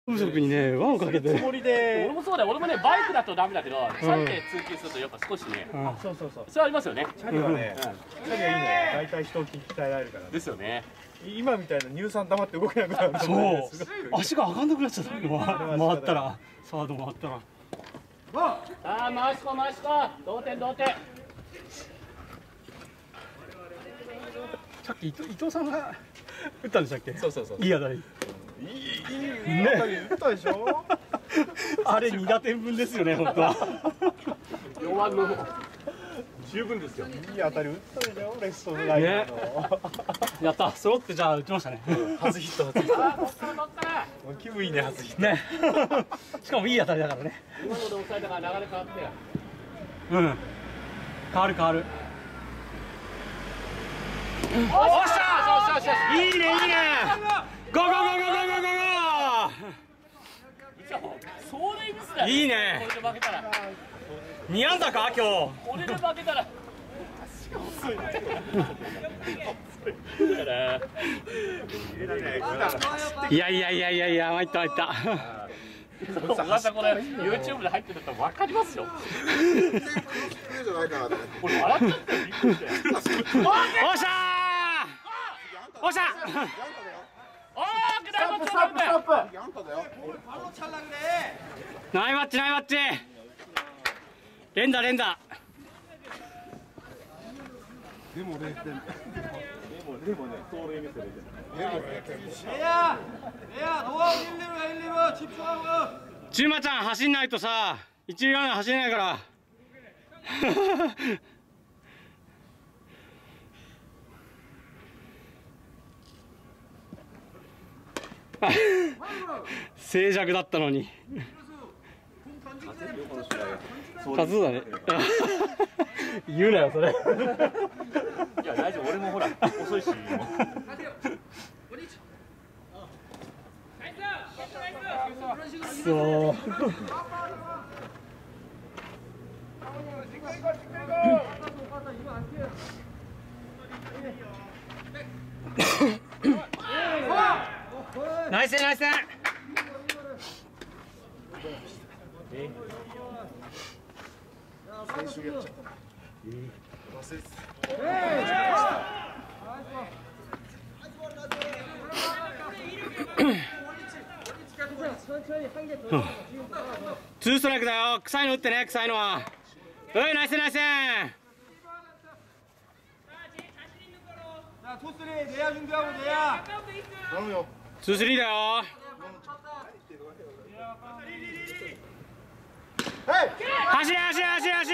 風速にね輪をかけて。 つもりで。俺もそうだよ。俺もねバイクだとダメだけど、チャリで通勤するとやっぱ少しね。 そうそうそう。 それありますよね。 チャリはね、チャリはいいね。大体人を鍛えられるから。 ですよね。 今みたいな乳酸溜まって動けなくなる。 そう。足が上がんなくなっちゃった。回ったら、サード回ったら。 さあ回しこ回しこ。同点同点。 さっき伊藤さんが打ったんでしたっけ？ そうそうそう。 いい当たり。 いい当たり打ったでしょ。 あれ2打点分ですよね、本当は。 4番の十分ですよ。 いい当たり打ったでしょ、レフトのラインの。 やった、揃ってじゃあ打ちましたね。 初ヒット、初ヒット。 あ、乗った乗ったな。 気分いいね、初ヒット。 ね。しかもいい当たりだからね。 今ので抑えたから流れ変わってよ。 うん。変わる変わる。 おっしゃー。 いいねいいね。ゴーゴーゴーゴーゴーゴーゴー。 走塁ミスだよ。 いいね。 これで負けたら。 2安打か今日。 これで負けたら。 いやいやいやいやいや、参った参った。 またこれ YouTube で入ってると分かりますよ。これ笑っちゃったよ。びっくりして。おっしゃー。おっしゃ。ナイマッチナイマッチ。連打連打。 でもね、走塁見せる。 ちゅうまちゃん走んないとさ、一塁ランナー走れないから。静寂だったのに。数だね。言うなよそれ。 いや大丈夫、俺もほら遅いし。 そう。ナイスナイス。ツーストライクだよ。臭いの打ってね、臭いのは。おい、ナイスナイス。ツースリーだよ。走れ走れ走れ走れ。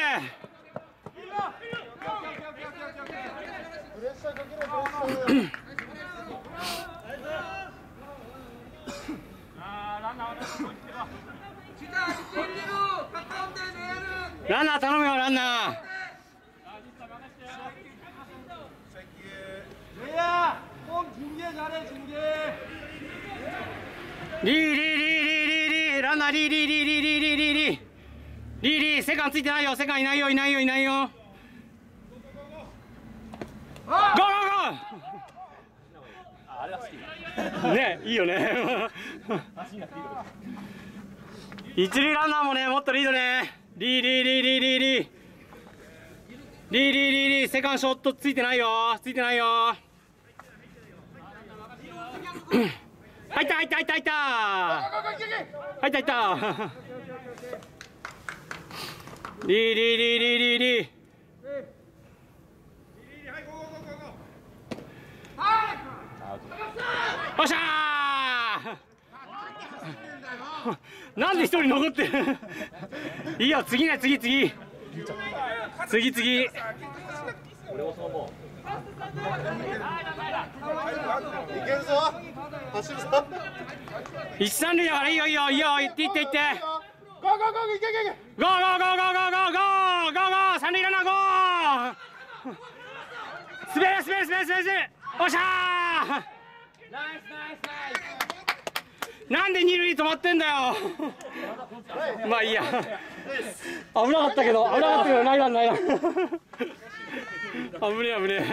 ランナー頼むよ、ランナー。リーランナーリーセカンついてないよ、セカンいないよいないよいないよ。ゴーゴーゴー。ね、いいよね。一塁ランナーもね、もっとリードね。リーセカンショットついてないよ、ついてないよ。入った入った入った入った入った入った。リーおっしゃー。なんで一人残ってる。いいよ、次ね、次次俺もそう思う。いけるぞ。走るぞ。 一三塁だからいいよいいよいいよ、行って行って行って。 ゴーゴーゴー、いけいけいけ。 ゴーゴーゴーゴーゴーゴーゴーゴー、三塁ランナーゴー。滑れ滑れ滑れ滑れ。おっしゃー。なんで二塁止まってんだよ。まあいいや。危なかったけど、ないらんないらん。危ねえ危ねえ。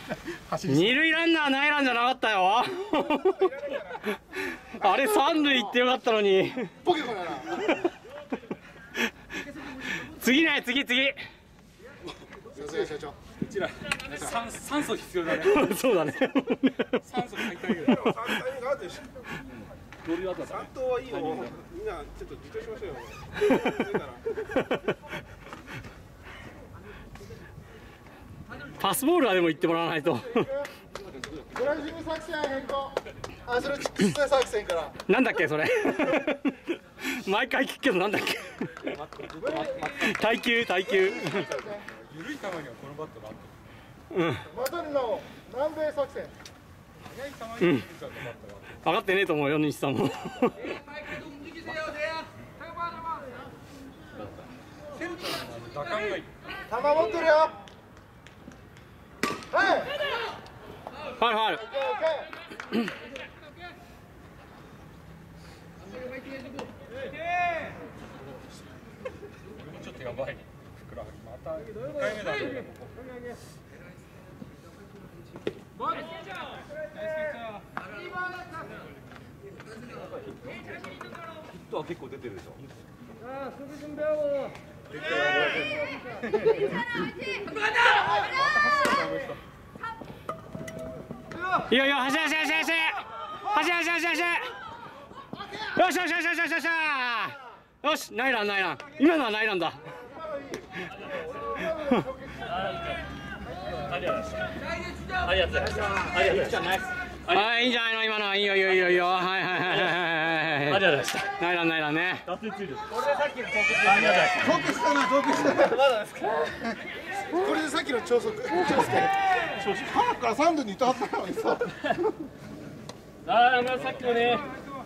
二塁ランナー内ランじゃなかったよあれ三塁行ってよかったのにポケモンやな。 次ね、次さすが社長。 うちら酸素必要だね。 そうだね酸素入ったけど。 3対2があるでしょ。 乗り渡った。 3投はいいよ。みんなちょっと自重しましょうよ。 パスボールはでも言ってもらわないとブラジル作戦変更。アスレチックス作戦から。 なんだっけそれ毎回聞くけどなんだっけ耐久緩い球にはこのバットがあった。 マドンの南米作戦。 速い球に緩いバットがあった。 分かってねえと思うよ西さんも打感がいい。 球持ってるよ。はい。 ファウルファウルちょっとやばい。ふくらはぎまた2回目だね。ヒットは結構出てるでしょ。 いいよいいよ走れ走れ走れ走れ走れ走れ走れ走れよしよしよしよしよしよしよしナイランナイラン今のはナイランだはいいいんじゃないの今のはいいよいいよいいよいいよはいはいはいはいはいナイランナイランねトークしたな、トークしたな。まだですか。これでさっきの超速。早くから3度にいたはずなのにさ。 ああ、さっきのね。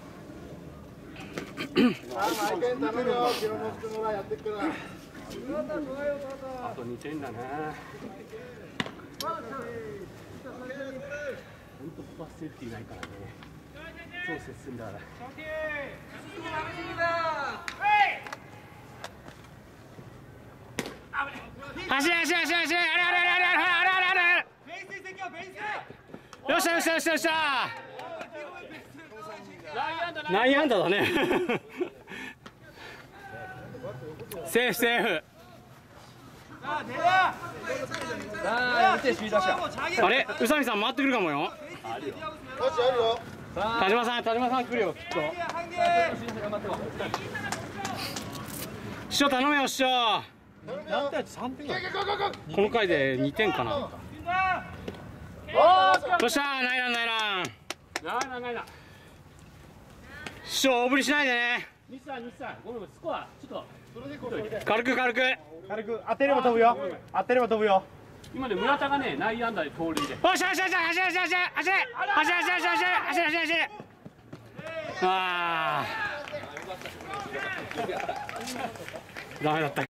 マイケン頼むよ。キロノフ君がやってくから。 あと2点だな本当ここはセーフティーないからね超接戦だから走れ走れ走れ走れあれあれあれあれあれあれあれよっしゃよっしゃよっしゃよっしゃ内野安打だねセーフセーフあれ宇佐美さん回ってくるかもよマジあるよ。 田島さん来るよきっと師匠頼むよ師匠この回で2点かなよっしゃーナイランナイラン師匠大振りしないでね西さんごめんスコアちょっと軽く当てれば飛ぶよ。当てれば飛ぶよ。 今ね村田がね内野安打で盗塁で。 よしよしよし走れ走れ走れ走れ走れ走れ走れ走れ走れ走れ走れああダメだった